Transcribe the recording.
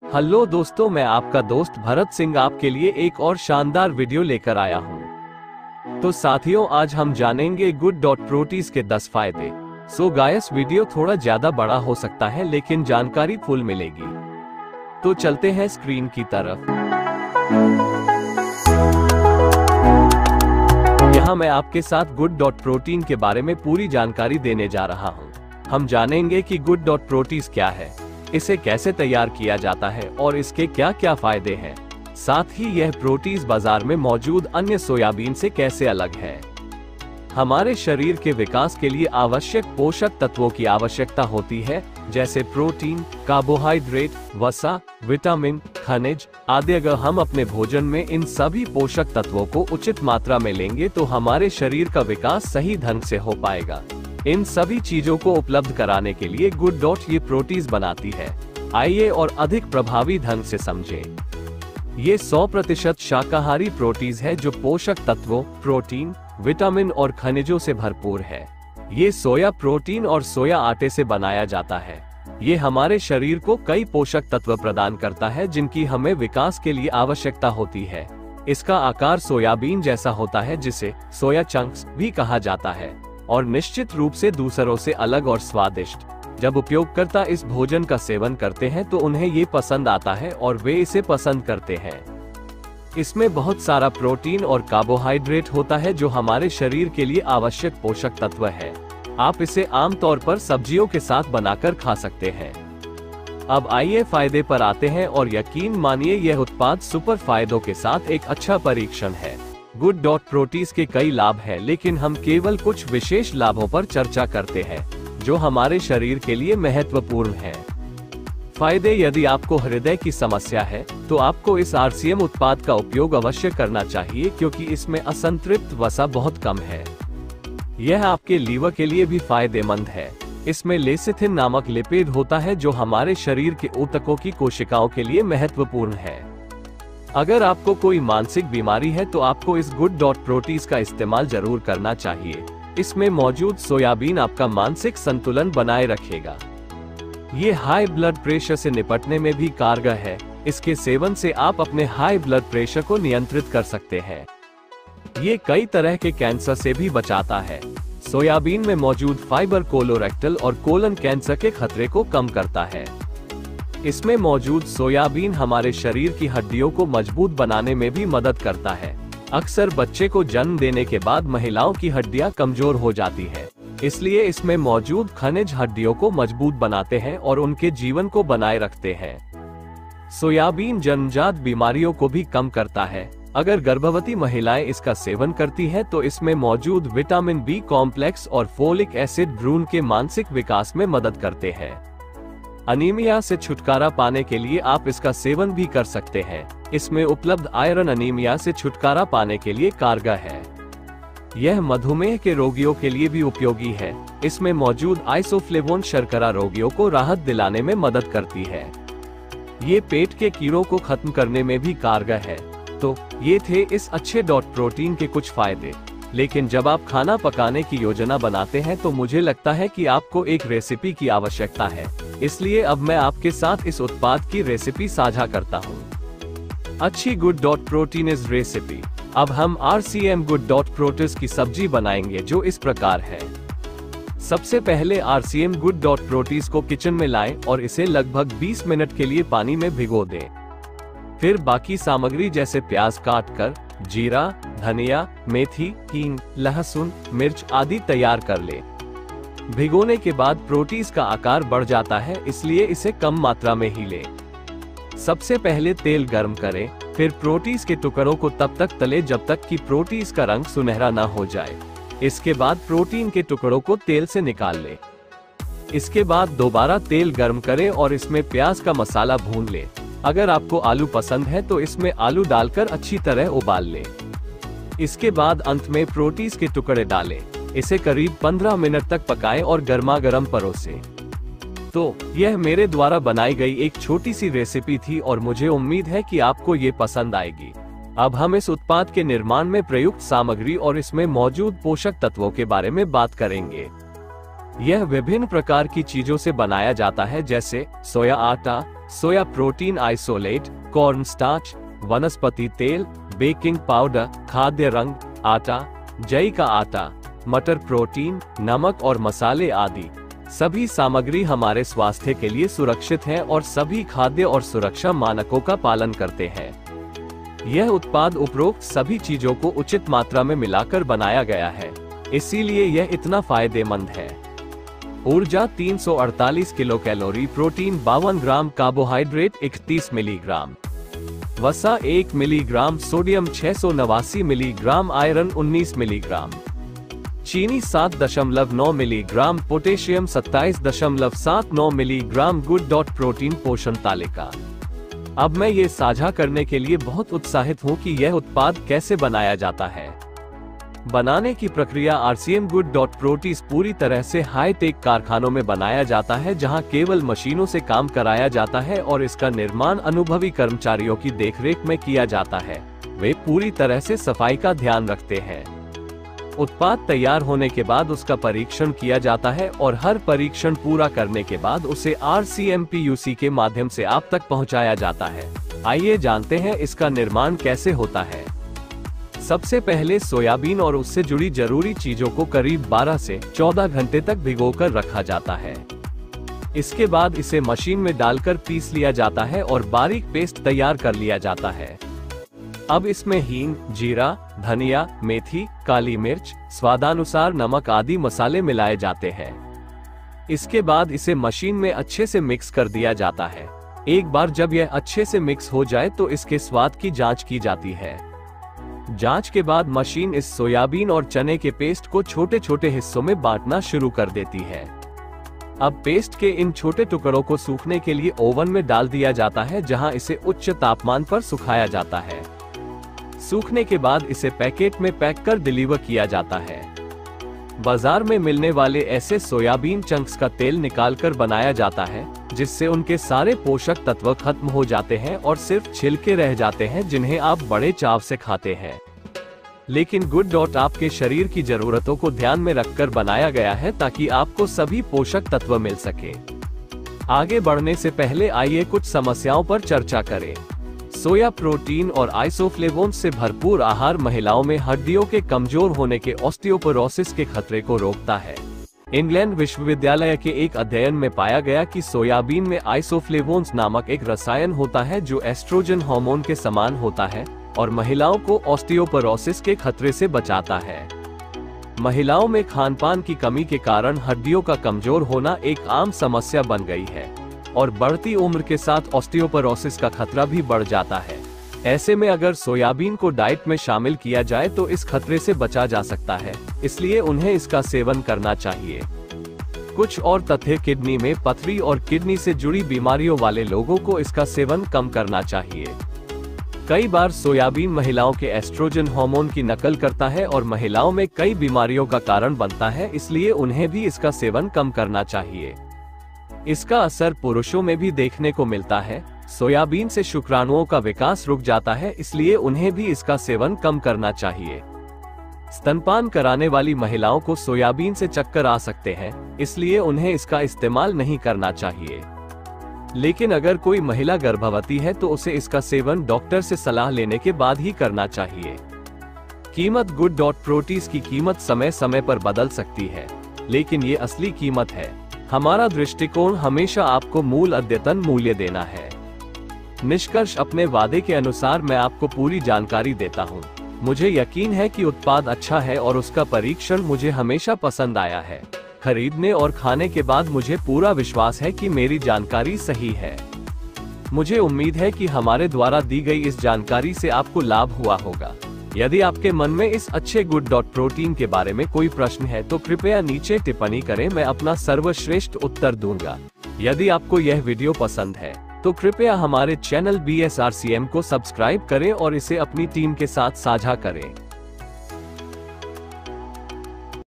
Hello दोस्तों, मैं आपका दोस्त भरत सिंह आपके लिए एक और शानदार वीडियो लेकर आया हूं। तो साथियों, आज हम जानेंगे गुड डॉट प्रोटीज के 10 फायदे। सो गाइस, वीडियो थोड़ा ज्यादा बड़ा हो सकता है लेकिन जानकारी फुल मिलेगी। तो चलते हैं स्क्रीन की तरफ। यहाँ मैं आपके साथ गुड डॉट प्रोटीन के बारे में पूरी जानकारी देने जा रहा हूँ। हम जानेंगे कि गुड डॉट प्रोटीज क्या है, इसे कैसे तैयार किया जाता है और इसके क्या क्या फायदे हैं। साथ ही यह प्रोटीज बाजार में मौजूद अन्य सोयाबीन से कैसे अलग है। हमारे शरीर के विकास के लिए आवश्यक पोषक तत्वों की आवश्यकता होती है, जैसे प्रोटीन, कार्बोहाइड्रेट, वसा, विटामिन, खनिज आदि। अगर हम अपने भोजन में इन सभी पोषक तत्वों को उचित मात्रा में लेंगे तो हमारे शरीर का विकास सही ढंग से हो पाएगा। इन सभी चीजों को उपलब्ध कराने के लिए गुड डॉट ये प्रोटीज बनाती है। आइए और अधिक प्रभावी ढंग से समझें। ये 100% शाकाहारी प्रोटीज है जो पोषक तत्वों, प्रोटीन, विटामिन और खनिजों से भरपूर है। ये सोया प्रोटीन और सोया आटे से बनाया जाता है। ये हमारे शरीर को कई पोषक तत्व प्रदान करता है जिनकी हमें विकास के लिए आवश्यकता होती है। इसका आकार सोयाबीन जैसा होता है, जिसे सोया चंक्स भी कहा जाता है, और निश्चित रूप से दूसरों से अलग और स्वादिष्ट। जब उपयोगकर्ता इस भोजन का सेवन करते हैं तो उन्हें ये पसंद आता है और वे इसे पसंद करते हैं। इसमें बहुत सारा प्रोटीन और कार्बोहाइड्रेट होता है जो हमारे शरीर के लिए आवश्यक पोषक तत्व है। आप इसे आमतौर पर सब्जियों के साथ बनाकर खा सकते हैं। अब आइए फायदे पर आते हैं, और यकीन मानिए यह उत्पाद सुपर फायदों के साथ एक अच्छा परीक्षण है। गुड डॉट प्रोटीज के कई लाभ हैं, लेकिन हम केवल कुछ विशेष लाभों पर चर्चा करते हैं जो हमारे शरीर के लिए महत्वपूर्ण हैं। फायदे: यदि आपको हृदय की समस्या है तो आपको इस आरसीएम उत्पाद का उपयोग अवश्य करना चाहिए, क्योंकि इसमें असंतृप्त वसा बहुत कम है। यह आपके लीवर के लिए भी फायदेमंद है। इसमें लेसिथिन नामक लिपिड होता है जो हमारे शरीर के ऊतकों की कोशिकाओं के लिए महत्वपूर्ण है। अगर आपको कोई मानसिक बीमारी है तो आपको इस गुड डॉट प्रोटीज का इस्तेमाल जरूर करना चाहिए। इसमें मौजूद सोयाबीन आपका मानसिक संतुलन बनाए रखेगा। ये हाई ब्लड प्रेशर से निपटने में भी कारगर है। इसके सेवन से आप अपने हाई ब्लड प्रेशर को नियंत्रित कर सकते हैं। ये कई तरह के कैंसर से भी बचाता है। सोयाबीन में मौजूद फाइबर कोलोरेक्टल और कोलन कैंसर के खतरे को कम करता है। इसमें मौजूद सोयाबीन हमारे शरीर की हड्डियों को मजबूत बनाने में भी मदद करता है। अक्सर बच्चे को जन्म देने के बाद महिलाओं की हड्डियां कमजोर हो जाती है, इसलिए इसमें मौजूद खनिज हड्डियों को मजबूत बनाते हैं और उनके जीवन को बनाए रखते हैं। सोयाबीन जन्मजात बीमारियों को भी कम करता है। अगर गर्भवती महिलाएं इसका सेवन करती हैं तो इसमें मौजूद विटामिन बी कॉम्प्लेक्स और फोलिक एसिड भ्रूण के मानसिक विकास में मदद करते हैं। अनीमिया से छुटकारा पाने के लिए आप इसका सेवन भी कर सकते हैं। इसमें उपलब्ध आयरन अनीमिया से छुटकारा पाने के लिए कारगर है। यह मधुमेह के रोगियों के लिए भी उपयोगी है। इसमें मौजूद आइसोफ्लेवोन शर्करा रोगियों को राहत दिलाने में मदद करती है। ये पेट के कीड़ों को खत्म करने में भी कारगर है। तो ये थे इस अच्छे डॉट प्रोटीन के कुछ फायदे। लेकिन जब आप खाना पकाने की योजना बनाते हैं तो मुझे लगता है कि आपको एक रेसिपी की आवश्यकता है। इसलिए अब मैं आपके साथ इस उत्पाद की रेसिपी साझा करता हूँ। अच्छी गुड डॉट प्रोटीज रेसिपी। अब हम आरसीएम गुड डॉट प्रोटीज की सब्जी बनाएंगे, जो इस प्रकार है। सबसे पहले आरसीएम गुड डॉट प्रोटीज को किचन में लाएं और इसे लगभग 20 मिनट के लिए पानी में भिगो दें। फिर बाकी सामग्री जैसे प्याज काटकर, जीरा, धनिया, मेथी, हींग, लहसुन, मिर्च आदि तैयार कर ले। भिगोने के बाद प्रोटीज का आकार बढ़ जाता है, इसलिए इसे कम मात्रा में ही ले। सबसे पहले तेल गर्म करें, फिर प्रोटीज के टुकड़ों को तब तक तले जब तक कि प्रोटीज का रंग सुनहरा न हो जाए। इसके बाद प्रोटीन के टुकड़ों को तेल से निकाल ले। इसके बाद दोबारा तेल गर्म करें और इसमें प्याज का मसाला भून ले। अगर आपको आलू पसंद है तो इसमें आलू डालकर अच्छी तरह उबाल ले। इसके बाद अंत में प्रोटीज के टुकड़े डालें। इसे करीब 15 मिनट तक पकाएं और गर्मा गर्म परोसें। तो यह मेरे द्वारा बनाई गई एक छोटी सी रेसिपी थी और मुझे उम्मीद है कि आपको ये पसंद आएगी। अब हम इस उत्पाद के निर्माण में प्रयुक्त सामग्री और इसमें मौजूद पोषक तत्वों के बारे में बात करेंगे। यह विभिन्न प्रकार की चीजों से बनाया जाता है, जैसे सोया आटा, soya protein isolate, corn starch, वनस्पति तेल, बेकिंग पाउडर, खाद्य रंग, आटा, जई का आटा, मटर प्रोटीन, नमक और मसाले आदि सभी सामग्री हमारे स्वास्थ्य के लिए सुरक्षित है और सभी खाद्य और सुरक्षा मानकों का पालन करते हैं। यह उत्पाद उपरोक्त सभी चीजों को उचित मात्रा में मिलाकर बनाया गया है, इसीलिए यह इतना फायदेमंद है। ऊर्जा 348 kilo calorie, protein 52 gram, carbohydrate 31 milligram, वसा 1 milligram, sodium 689 milligram, iron 19 milligram, चीनी 7.9 milligram, potassium 27.79 milligram. Good dot protein पोषण तालिका। अब मैं ये साझा करने के लिए बहुत उत्साहित हूँ कि यह उत्पाद कैसे बनाया जाता है। बनाने की प्रक्रिया RCM गुड डॉट प्रोटीज पूरी तरह से हाई-टेक कारखानों में बनाया जाता है, जहां केवल मशीनों से काम कराया जाता है और इसका निर्माण अनुभवी कर्मचारियों की देखरेख में किया जाता है। वे पूरी तरह से सफाई का ध्यान रखते हैं। उत्पाद तैयार होने के बाद उसका परीक्षण किया जाता है और हर परीक्षण पूरा करने के बाद उसे RCMPUC के माध्यम से आप तक पहुंचाया जाता है। आइए जानते हैं इसका निर्माण कैसे होता है। सबसे पहले सोयाबीन और उससे जुड़ी जरूरी चीजों को करीब 12 से 14 घंटे तक भिगोकर रखा जाता है। इसके बाद इसे मशीन में डालकर पीस लिया जाता है और बारीक पेस्ट तैयार कर लिया जाता है। अब इसमें हींग, जीरा, धनिया, मेथी, काली मिर्च, स्वादानुसार नमक आदि मसाले मिलाए जाते हैं। इसके बाद इसे मशीन में अच्छे से मिक्स कर दिया जाता है। एक बार जब यह अच्छे से मिक्स हो जाए तो इसके स्वाद की जांच की जाती है। जांच के बाद मशीन इस सोयाबीन और चने के पेस्ट को छोटे छोटे हिस्सों में बांटना शुरू कर देती है। अब पेस्ट के इन छोटे टुकड़ों को सूखने के लिए ओवन में डाल दिया जाता है, जहां इसे उच्च तापमान पर सुखाया जाता है। सूखने के बाद इसे पैकेट में पैक कर डिलीवर किया जाता है। बाजार में मिलने वाले ऐसे सोयाबीन चंक्स का तेल निकालकर बनाया जाता है, जिससे उनके सारे पोषक तत्व खत्म हो जाते हैं और सिर्फ छिलके रह जाते हैं, जिन्हें आप बड़े चाव से खाते हैं। लेकिन गुड डॉट आपके शरीर की जरूरतों को ध्यान में रखकर बनाया गया है, ताकि आपको सभी पोषक तत्व मिल सके। आगे बढ़ने से पहले आइए कुछ समस्याओं पर चर्चा करें। सोया प्रोटीन और आइसोफ्लेवोन्स से भरपूर आहार महिलाओं में हड्डियों के कमजोर होने के ऑस्टियोपोरोसिस के खतरे को रोकता है। इंग्लैंड विश्वविद्यालय के एक अध्ययन में पाया गया कि सोयाबीन में आइसोफ्लेवोन्स नामक एक रसायन होता है, जो एस्ट्रोजन हार्मोन के समान होता है और महिलाओं को ऑस्टियोपोरोसिस के खतरे से बचाता है। महिलाओं में खानपान की कमी के कारण हड्डियों का कमजोर होना एक आम समस्या बन गई है और बढ़ती उम्र के साथ ऑस्टियोपोरोसिस का खतरा भी बढ़ जाता है। ऐसे में अगर सोयाबीन को डाइट में शामिल किया जाए तो इस खतरे से बचा जा सकता है, इसलिए उन्हें इसका सेवन करना चाहिए। कुछ और तथ्य: किडनी में पथरी और किडनी से जुड़ी बीमारियों वाले लोगों को इसका सेवन कम करना चाहिए। कई बार सोयाबीन महिलाओं के एस्ट्रोजन हार्मोन की नकल करता है और महिलाओं में कई बीमारियों का कारण बनता है, इसलिए उन्हें भी इसका सेवन कम करना चाहिए। इसका असर पुरुषों में भी देखने को मिलता है। सोयाबीन से शुक्राणुओं का विकास रुक जाता है, इसलिए उन्हें भी इसका सेवन कम करना चाहिए। स्तनपान कराने वाली महिलाओं को सोयाबीन से चक्कर आ सकते हैं, इसलिए उन्हें इसका इस्तेमाल नहीं करना चाहिए। लेकिन अगर कोई महिला गर्भवती है तो उसे इसका सेवन डॉक्टर से सलाह लेने के बाद ही करना चाहिए। कीमत: गुड डॉट प्रोटीज की कीमत समय समय पर बदल सकती है, लेकिन ये असली कीमत है। हमारा दृष्टिकोण हमेशा आपको मूल अद्यतन मूल्य देना है। निष्कर्ष: अपने वादे के अनुसार मैं आपको पूरी जानकारी देता हूँ। मुझे यकीन है कि उत्पाद अच्छा है और उसका परीक्षण मुझे हमेशा पसंद आया है। खरीदने और खाने के बाद मुझे पूरा विश्वास है कि मेरी जानकारी सही है। मुझे उम्मीद है कि हमारे द्वारा दी गई इस जानकारी से आपको लाभ हुआ होगा। यदि आपके मन में इस अच्छे गुड डॉट प्रोटीन के बारे में कोई प्रश्न है तो कृपया नीचे टिप्पणी करें, मैं अपना सर्वश्रेष्ठ उत्तर दूंगा। यदि आपको यह वीडियो पसंद है तो कृपया हमारे चैनल BSRCM को सब्सक्राइब करें और इसे अपनी टीम के साथ साझा करें।